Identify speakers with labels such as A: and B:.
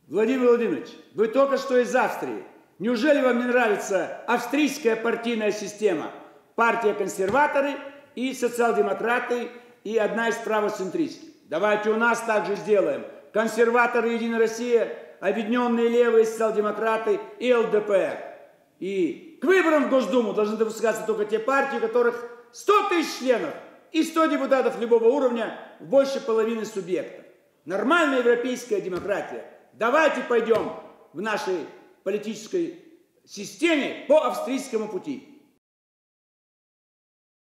A: Владимир Владимирович, вы только что из Австрии. Неужели вам не нравится австрийская партийная система? Партия консерваторы и социал-демократы, и одна из правоцентристских. Давайте у нас также сделаем. Консерваторы, Единая Россия, объединенные левые, социал-демократы и ЛДПР. И к выборам в Госдуму должны допускаться только те партии, у которых 100 тысяч членов и 100 депутатов любого уровня, больше половины субъектов. Нормальная европейская демократия. Давайте пойдем в нашей политической системе по австрийскому пути.